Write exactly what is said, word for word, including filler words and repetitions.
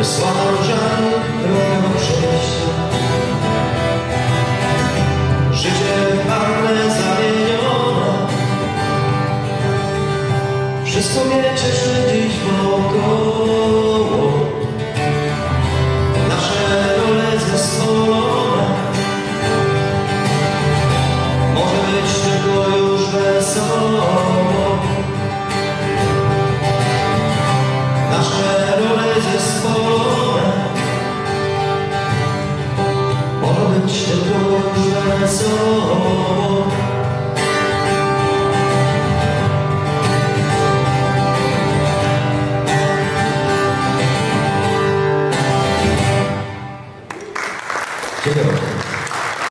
Sława żal drogą przejścia. Życie marne, zamienione. Wszystko mnie cieszy dziś wokoło. Nasze role zespolone. Może być tylko już wesoło.